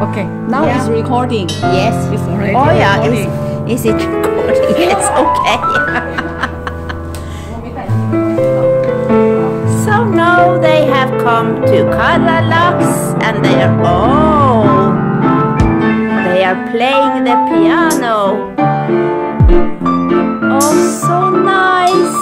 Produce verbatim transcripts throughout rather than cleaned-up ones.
Okay, now Yeah. it's recording. Yes. It's already Oh yeah, recording. is, is it recording? It's okay. So now they have come to Karlalaks and they are oh they are playing the piano. Oh, so nice.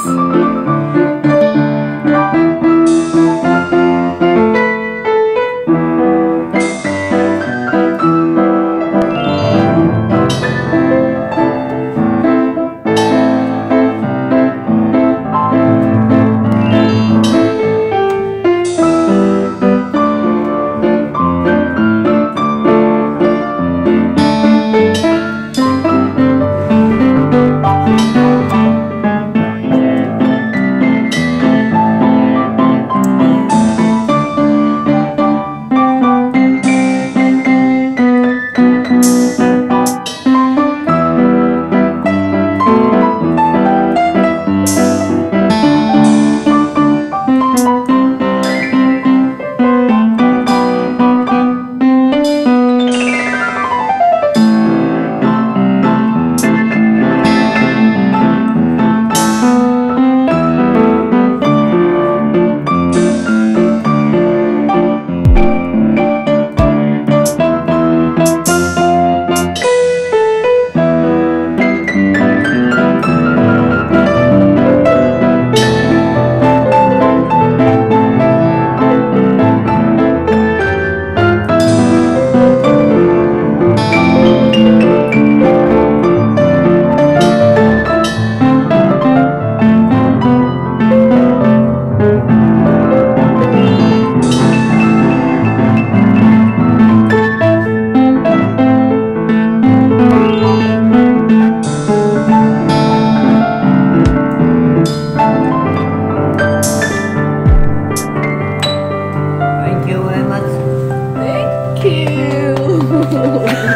Thank you.